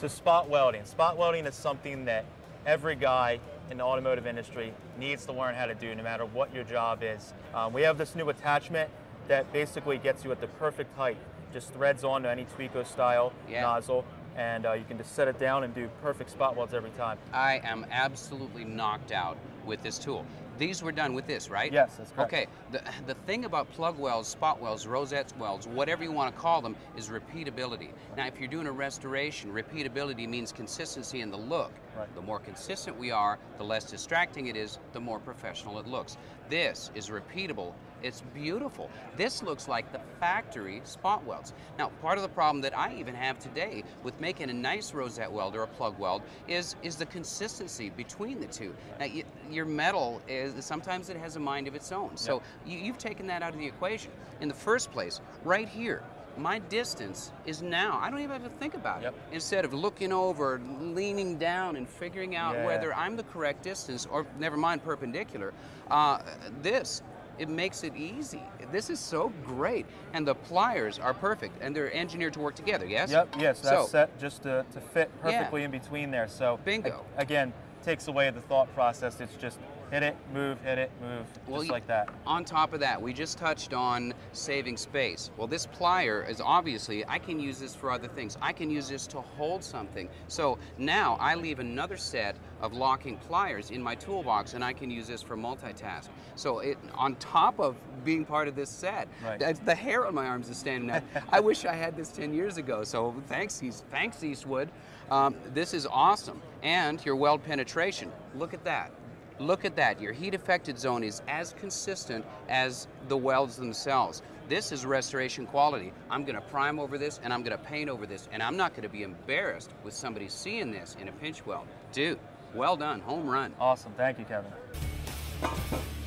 So spot welding. Spot welding is something that every guy in the automotive industry needs to learn how to do, no matter what your job is. We have this new attachment that basically gets you at the perfect height. Just threads onto any Tweeko style nozzle, and you can just set it down and do perfect spot welds every time. I am absolutely knocked out with this tool. These were done with this, right? Yes, that's correct. Okay, the thing about plug welds, spot welds, rosette welds, whatever you want to call them, is repeatability. Now, if you're doing a restoration, repeatability means consistency in the look. Right. The more consistent we are, the less distracting it is, the more professional it looks. This is repeatable. It's beautiful. This looks like the factory spot welds. Now, part of the problem that I even have today with making a nice rosette weld or a plug weld is the consistency between the two. Now, your metal is, sometimes it has a mind of its own. So you've taken that out of the equation. In the first place, right here, my distance is now, I don't even have to think about it. Instead of looking over, leaning down and figuring out whether I'm the correct distance, or never mind perpendicular, it makes it easy. This is so great. And the pliers are perfect, and they're engineered to work together, yes? Yep, yes, that's set just to fit perfectly in between there. So, bingo. Again, takes away the thought process. It's just hit it, move, just like that. On top of that, we just touched on saving space. Well, this plier is obviously, I can use this for other things. I can use this to hold something. So now I leave another set of locking pliers in my toolbox, and I can use this for multitask. So on top of being part of this set, the hair on my arms is standing out. I wish I had this 10 years ago, so thanks Eastwood. This is awesome. And your weld penetration, look at that. Look at that. Your heat affected zone is as consistent as the welds themselves. This is restoration quality. I'm going to prime over this, and I'm going to paint over this, and I'm not going to be embarrassed with somebody seeing this in a pinch weld. Dude, well done. Home run. Awesome. Thank you, Kevin.